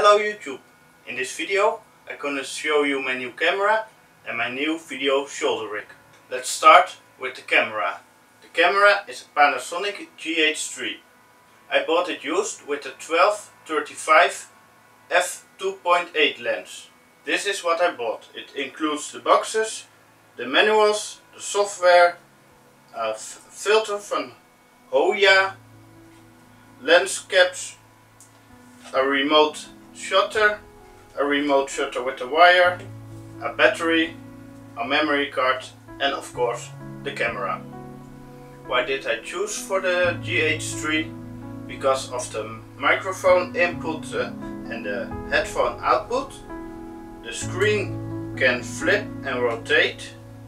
Hello YouTube! In this video I'm gonna show you my new camera and my new video shoulder rig. Let's start with the camera. The camera is a Panasonic GH3. I bought it used with the 12-35 f2.8 lens. This is what I bought. It includes the boxes, the manuals, the software, a filter from Hoya, lens caps, a remote shutter with a wire, a battery, a memory card and of course the camera. Why did I choose for the GH3? Because of the microphone input and the headphone output. The screen can flip and rotate.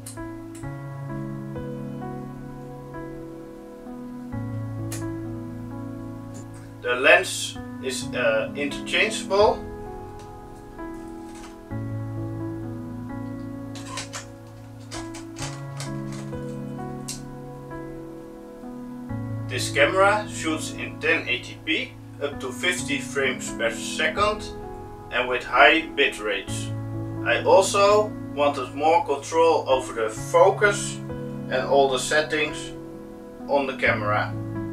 The lens is interchangeable. This camera shoots in 1080p up to 50 frames per second and with high bit rates. I also wanted more control over the focus and all the settings on the camera.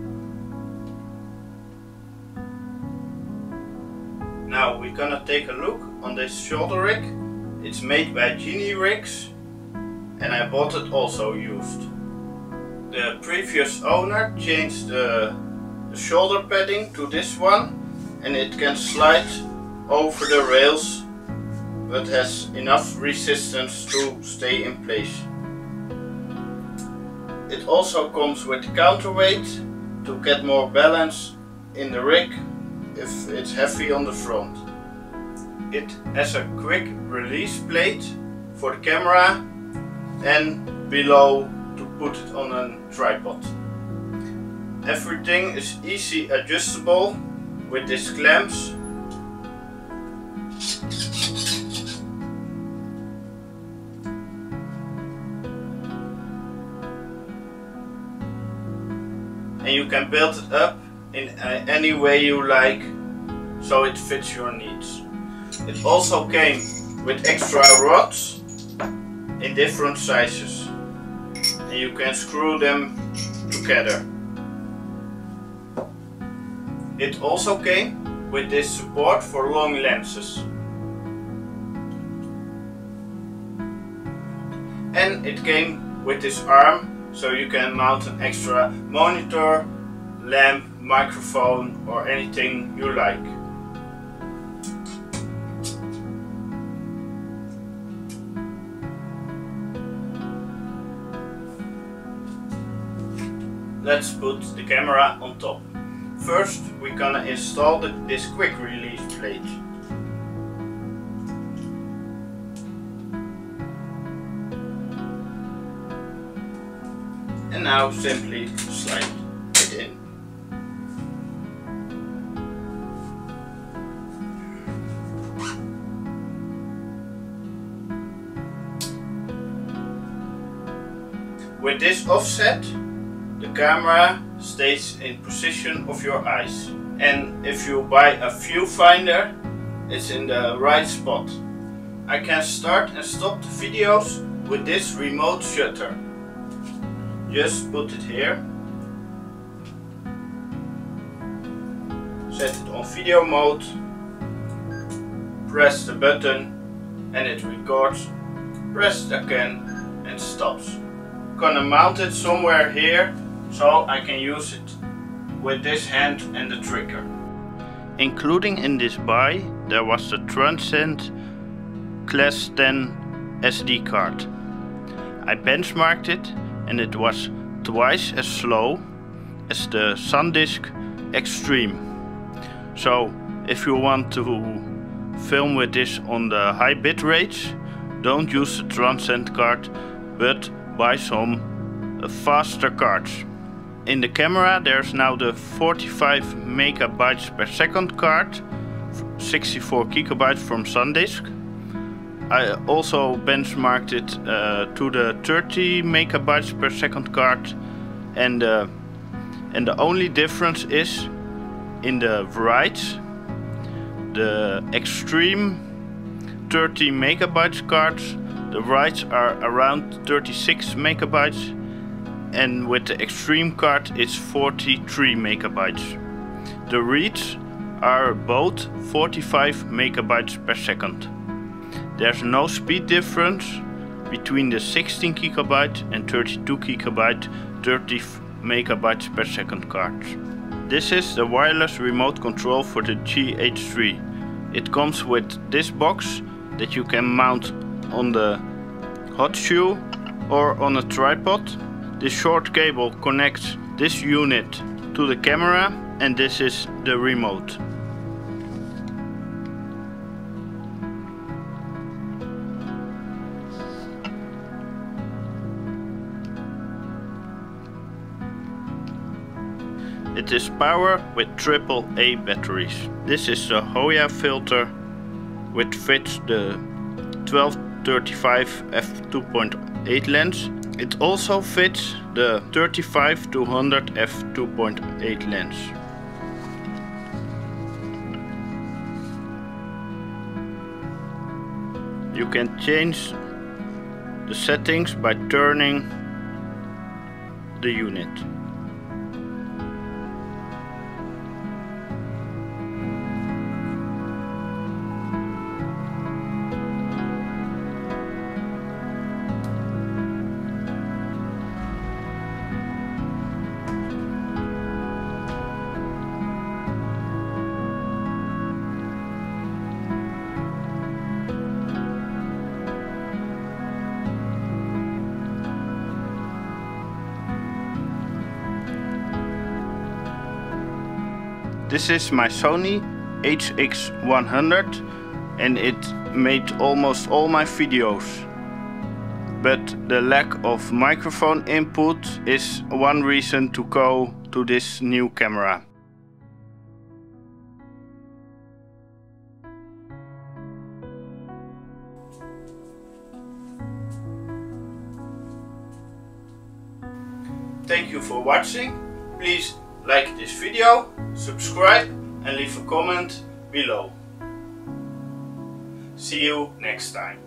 Now we're gonna take a look on this shoulder rig. It's made by Genie Rigs and I bought it also used. The previous owner changed the shoulder padding to this one and it can slide over the rails but has enough resistance to stay in place. It also comes with counterweight to get more balance in the rig if it's heavy on the front. It has a quick release plate for the camera and below to put it on a tripod. Everything is easy adjustable with these clamps. And you can build it up in any way you like, so it fits your needs. It also came with extra rods in different sizes and you can screw them together. It also came with this support for long lenses. And it came with this arm so you can mount an extra monitor, lamp, microphone or anything you like. Let's put the camera on top. First we're gonna install this quick release plate. And now simply slide it in. With this offset, the camera stays in position of your eyes. And if you buy a viewfinder, it's in the right spot. I can start and stop the videos with this remote shutter. Just put it here. Set it on video mode. Press the button and it records. Press it again and stops. Gonna mount it somewhere here so I can use it with this hand and the trigger. Including in this buy there was the Transcend Class 10 SD card. I benchmarked it and it was twice as slow as the SanDisk Extreme. So if you want to film with this on the high bit rates, don't use the Transcend card but buy some faster cards. In the camera there's now the 45 megabytes per second card, 64 gigabytes from SanDisk. I also benchmarked it to the 30 megabytes per second card, and the only difference is in the writes. the Extreme 30 megabytes cards. The writes are around 36 megabytes, and with the Extreme card it's 43 megabytes. The reads are both 45 megabytes per second. There's no speed difference between the 16 gigabyte and 32 gigabyte 30 megabytes per second cards. This is the wireless remote control for the GH3. It comes with this box that you can mount on the hot shoe or on a tripod. This short cable connects this unit to the camera, and this is the remote. It is powered with AAA batteries. This is the Hoya filter which fits the 12-35 f2.8 lens. It also fits the 35-100 f2.8 lens. You can change the settings by turning the unit. This is my Sony HX100 and it made almost all my videos. But the lack of microphone input is one reason to go to this new camera. Thank you for watching. Please like this video, subscribe and leave a comment below. See you next time.